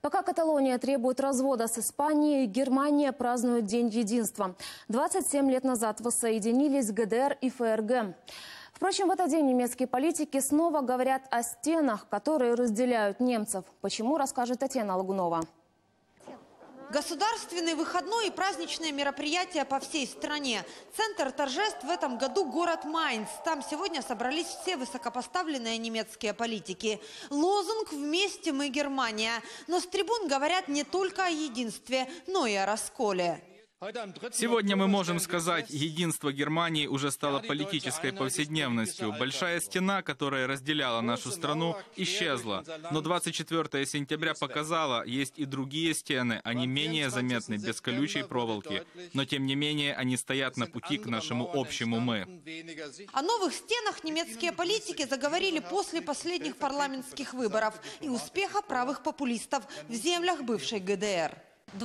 Пока Каталония требует развода с Испанией, Германия празднует День единства. 27 лет назад воссоединились ГДР и ФРГ. Впрочем, в этот день немецкие политики снова говорят о стенах, которые разделяют немцев. Почему, расскажет Татьяна Лагунова. Государственный выходной и праздничные мероприятия по всей стране. Центр торжеств в этом году город Майнц. Там сегодня собрались все высокопоставленные немецкие политики. Лозунг «Вместе мы Германия». Но с трибун говорят не только о единстве, но и о расколе. Сегодня мы можем сказать, единство Германии уже стало политической повседневностью. Большая стена, которая разделяла нашу страну, исчезла. Но 24 сентября показало, есть и другие стены, они менее заметны, без колючей проволоки. Но тем не менее, они стоят на пути к нашему общему «мы». О новых стенах немецкие политики заговорили после последних парламентских выборов и успеха правых популистов в землях бывшей ГДР.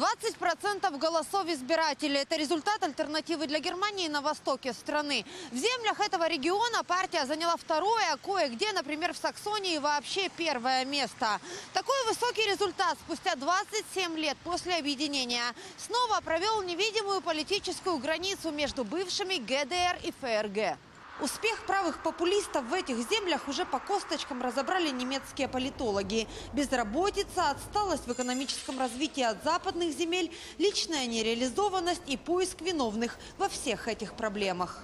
20% голосов избирателей – это результат альтернативы для Германии на востоке страны. В землях этого региона партия заняла второе, а кое-где, например, в Саксонии, вообще первое место. Такой высокий результат спустя 27 лет после объединения снова провел невидимую политическую границу между бывшими ГДР и ФРГ. Успех правых популистов в этих землях уже по косточкам разобрали немецкие политологи. Безработица, отсталость в экономическом развитии от западных земель, личная нереализованность и поиск виновных во всех этих проблемах.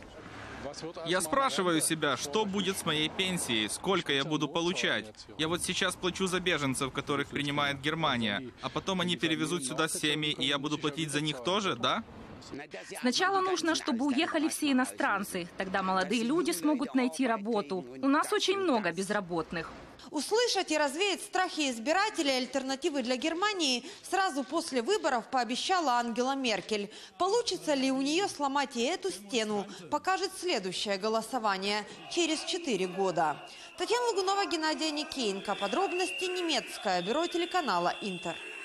Я спрашиваю себя, что будет с моей пенсией, сколько я буду получать. Я вот сейчас плачу за беженцев, которых принимает Германия, а потом они перевезут сюда семьи, и я буду платить за них тоже, да? Сначала нужно, чтобы уехали все иностранцы. Тогда молодые люди смогут найти работу. У нас очень много безработных. Услышать и развеять страхи избирателей альтернативы для Германии сразу после выборов пообещала Ангела Меркель. Получится ли у нее сломать и эту стену, покажет следующее голосование через 4 года. Татьяна Лагунова, Геннадий Никеенко. Подробности немецкое бюро телеканала «Интер».